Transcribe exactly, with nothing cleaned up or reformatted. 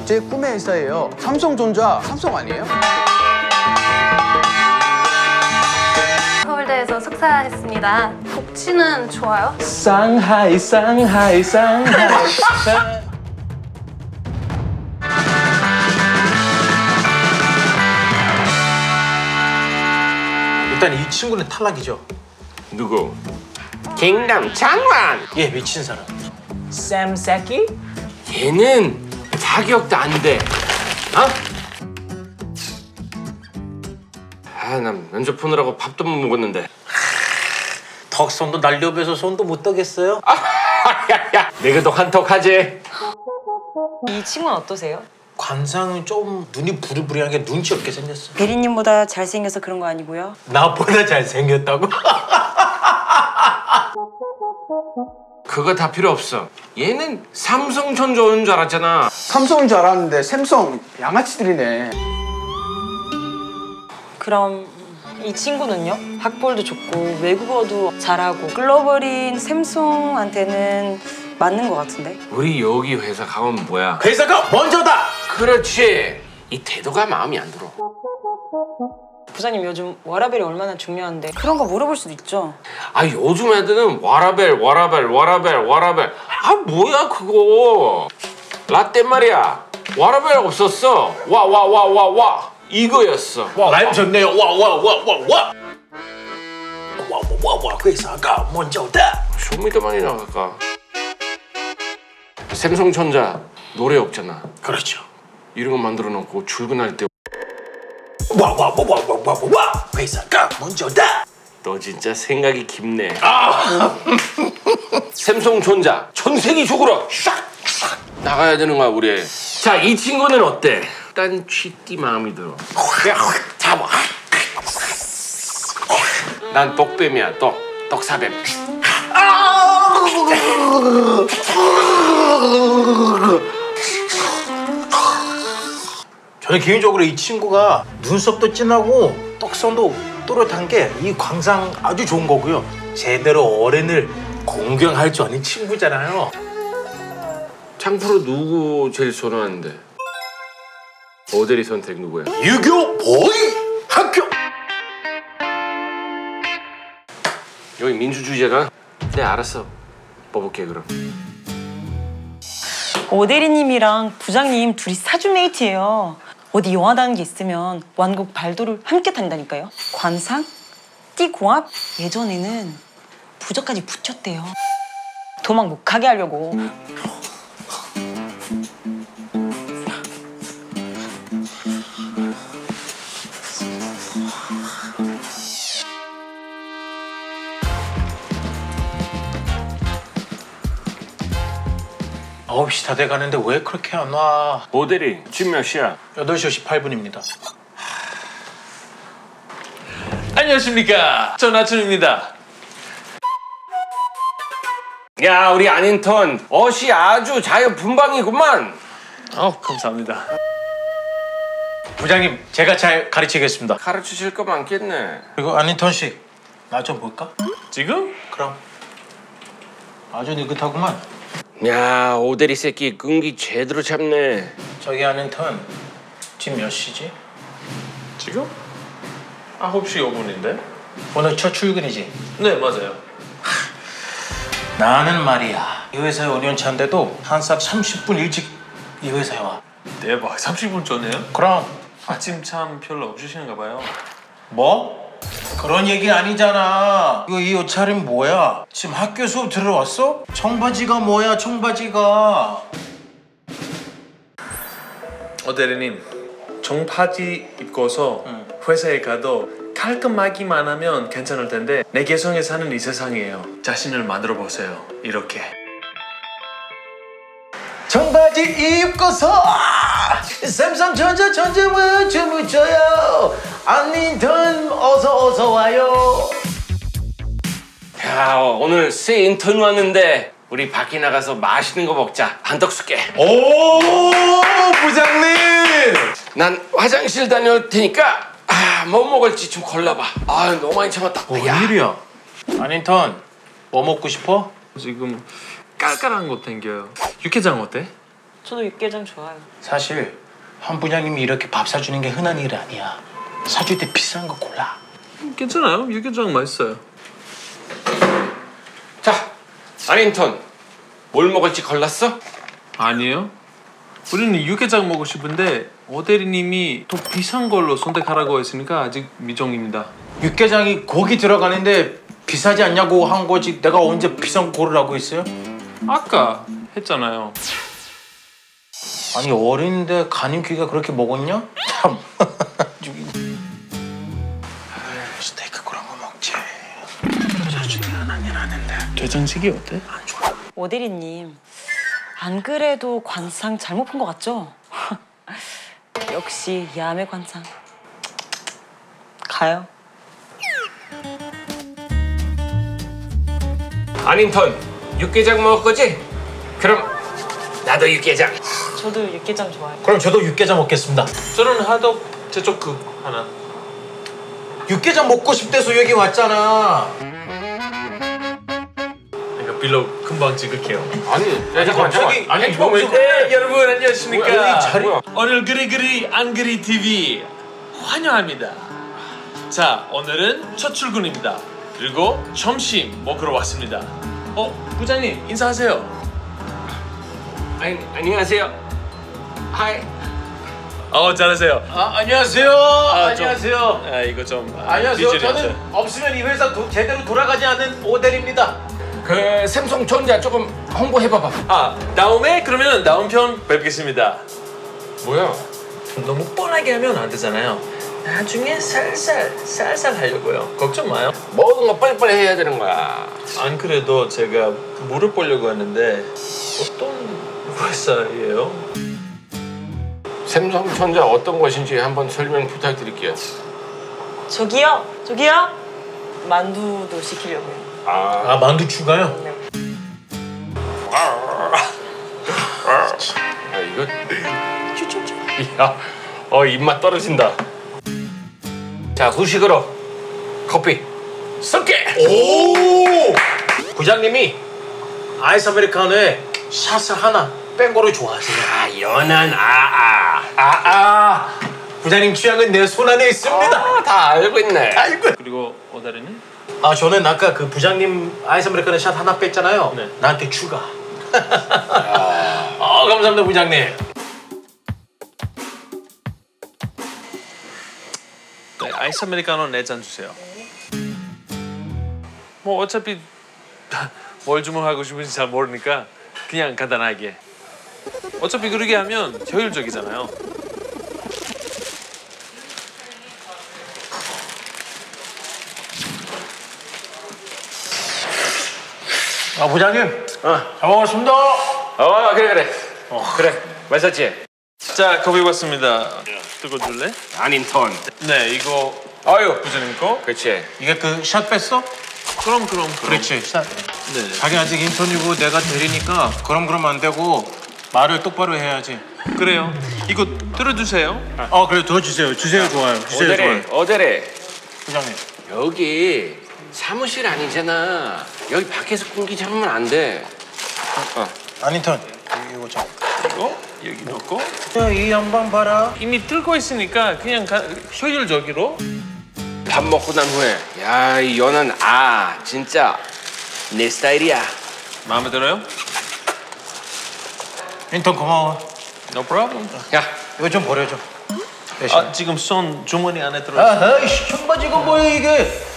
제 꿈의 회사예요. 삼성전자. 삼성 아니에요? 서울대에서 석사했습니다. 복지는 좋아요? 상하이 상하이 상하이 일단 이 친구는 탈락이죠. 누구? 경남 장관. 얘 미친 사람. 샘 새끼? 얘는 자격도 안 돼. 어? 아, 난 면접 보느라고 밥도 못 먹었는데. 덕선도 날렵해서 손도 못 떠겠어요? 아, 야야, 내가 한턱하지. 이 친구는 어떠세요? 관상은 좀 눈이 부리부리한 게 눈치 없게 생겼어. 대리님보다 잘생겨서 그런 거 아니고요? 나보다 잘생겼다고? 그거 다 필요 없어. 얘는 삼성전자 오는 줄 알았잖아. 삼성인 줄 알았는데 샘성 양아치들이네. 그럼 이 친구는요? 학벌도 좋고 외국어도 잘하고 글로벌인 샘송한테는 맞는 것 같은데? 우리 여기 회사 가면 뭐야? 회사가 먼저다! 그렇지. 이 태도가 마음에 안 들어. 부장님 요즘 워라벨이 얼마나 중요한데 그런 거 물어볼 수도 있죠? 아, 요즘 애들은 워라벨 워라벨 워라벨 워라벨. 아, 뭐야 그거. 라떼 말이야. 워라벨 없었어. 와 와 와 와 와 이거였어. 와, 라임 좋네요. 와 와 와 와 와. 와 와 와 회사가 먼저다. 쇼미더머니 나갈까? 삼성전자 노래 없잖아. 그렇죠. 이런 거 만들어 놓고 출근할 때 와 와 와 와 와 와 와 회사가 먼저다. 너 진짜 생각이 깊네. 아! 삼성전자 전생이 죽으러 샥! 샥! 나가야 되는 거야 우리. 자, 이 친구는 어때? 딴 취띠 마음이 들어. 잡아. 난 떡뱀이야. 떡. 떡사뱀. 저는 개인적으로 이 친구가 눈썹도 진하고 떡선도 또렷한 게 이 광상 아주 좋은 거고요. 제대로 어른을 공경할 줄 아는 친구잖아요. 창프로 누구 제일 선호하는데? 모델이 선택 누구야? 유교 보이 학교. 여기 민주주의자가? 네, 알았어. 뽑을게 그럼. 오대리님이랑 부장님 둘이 사주메이트예요. 어디 영화다는 게 있으면 완곡 발도를 함께 탄다니까요. 관상? 띠공합? 예전에는 부적까지 붙였대요. 도망 못 가게 하려고. 아홉 시 다 돼가는데 왜 그렇게 안 와? 모델이 지금 몇 시야? 여덟 시 오십팔 분입니다. 안녕하십니까, 전하춘입니다. 야, 우리 안인턴 옷이 아주 자유분방이구만. 어, 감사합니다. 부장님, 제가 잘 가르치겠습니다. 가르치실 거 많겠네. 그리고 안인턴 씨, 나 좀 볼까? 지금? 그럼. 아주 느긋하구만. 야, 오대리 새끼 끈기 제대로 잡네. 저기 안인턴, 지금 몇 시지? 지금? 아홉 시 오 분인데? 오늘 첫 출근이지? 네, 맞아요. 나는 말이야, 이 회사에 오 년 차인데도 한싹 삼십 분 일찍 이 회사에 와. 대박, 삼십 분 전에요? 그럼. 아침 참 별로 없으시는가 봐요. 뭐? 그런 얘기 아니잖아. 이거 이 옷차림 뭐야? 지금 학교 수업 들어왔어? 청바지가 뭐야, 청바지가. 어, 대리님, 청바지 입고서 응. 회사에 가도 깔끔하기만 하면 괜찮을 텐데 내 개성에 사는 이 세상이에요. 자신을 만들어 보세요. 이렇게. 청바지 입고서 삼성전자 전자문 주무쳐요. 안인턴 어서 어서 와요. 야, 오늘 새 인턴 왔는데 우리 밖에 나가서 맛있는 거 먹자. 한턱 쏠게. 오, 부장님. 난 화장실 다녀올 테니까 아, 뭐 먹을지 좀 골라봐. 아, 너무 많이 참았다. 어, 야. 웬일이야? 안인턴, 뭐 먹고 싶어? 지금 깔깔한 거 땡겨요. 육개장 어때? 저도 육개장 좋아요. 사실 한 부장님이 이렇게 밥 사주는 게 흔한 일 아니야. 사줄 때 비싼 거 골라. 괜찮아요. 육개장 맛있어요. 자, 아닌턴. 뭘 먹을지 골랐어? 아니에요. 우리는 육개장 먹고 싶은데 오대리님이 더 비싼 걸로 선택하라고 했으니까 아직 미정입니다. 육개장이 고기 들어가는데 비싸지 않냐고 한 거지. 내가 언제 비싼 거 고르라고 했어요? 아까 했잖아요. 아니 어린데 간임귀가 그렇게 먹었냐? 참. 스테이크 그런 거 먹지. 자주는 아닌 하는데. 돼장찌개 어때? 오대리님, 안 그래도 관상 잘못 본 것 같죠? 역시 야매 관상. 가요. 아닌턴. 육개장 먹을 거지? 그럼 나도 육개장. 저도 육개장 좋아해요. 그럼 저도 육개장 먹겠습니다. 저는 하덕 제초크 하나. 육개장 먹고 싶대서 여기 왔잖아. 그러니까 빌로 금방 찍을게요. 아니, 야, 잠깐만, 저기 아니, 핸드폰 왜 왜 그래? 네, 여러분 안녕하십니까? 뭐야, 여기 자리- 뭐야? 오늘 그리그리 안그리 티비 환영합니다. 자, 오늘은 첫 출근입니다. 그리고 점심 먹으러 왔습니다. 어, 부장님 인사하세요. 아니, 안녕하세요. 하이. 어, 잘하세요. 아 안녕하세요. 좀- 안녕하세요. 아, 이거 좀 아, 안녕하세요. 뒤질이 저는 없어요. 없으면 이 회사 도, 제대로 돌아가지 않는 오델입니다. 그 샘송전자 조금 홍보해봐봐. 아, 다음에 그러면 다음 편 뵙겠습니다. 뭐야? 너무 뻔하게 하면 안 되잖아요. 나중에 살살 살살 하려고요. 걱정 마요. 모든 거 빨리빨리 해야 되는 거야. 안 그래도 제가 물어보려고 했는데 어떤 회사예요? 샘송전자 어떤 것인지 한번 설명 부탁드릴게요. 저기요, 저기요. 만두도 시키려고요. 아, 아 만두 추가요? 네. 야, 이거 야, 어 입맛 떨어진다. 자, 후식으로 커피 섞게. 오! 부장님이 아이스 아메리카노에 샷을 하나 뺀 거를 좋아하세요. 아, 연한 아아. 아아 부장님 취향은 내 손 안에 있습니다. 아, 다 알고 있네. 아이고. 그리고 오다리는? 아 저는 아까 그 부장님 아이스 아메리카노 샷 하나 뺐잖아요. 네. 나한테 추가. 아 감사합니다 부장님. 네, 아이스 아메리카노 네 잔 주세요. 뭐 어차피 뭘 주문하고 싶은지 잘 모르니까 그냥 간단하게. 어차피 그렇게 하면 효율적이잖아요. 아 부장님. 어, 잘 먹었습니다. 어 그래 그래. 어 그래. 맛있었지? 자, 커피 왔습니다. 뜨거줄래? 아닌턴. 네, 이거 아유. 부장님 거. 그렇지. 이게 그 샷 뺐어? 그럼 그럼 그럼. 그렇지. 샷. 네. 자기 아직 인턴이고 내가 대리니까 그럼 그럼 안 되고 말을 똑바로 해야지. 그래요. 이거 들어주세요. 어 그래 더 주세요. 주세요 좋아요. 주세요 오대래 좋아요. 오대래. 부장님. 여기 사무실 아니잖아. 여기 밖에서 공기 잡으면 안 돼. 어. 아닌턴 이거 좀. 이거 여기 넣고 야, 이 양반 봐라. 이미 뜰고 있으니까 그냥 가, 효율적으로. 밥 먹고 난 후에 야, 이 연한 아 진짜 내 스타일이야. 마음에 들어요? 인턴 고마워. No problem. 야, 이거 좀 버려줘. 아, 지금 손 주머니 안에 들어 있어. 아하이 청바지가 뭐야 이게?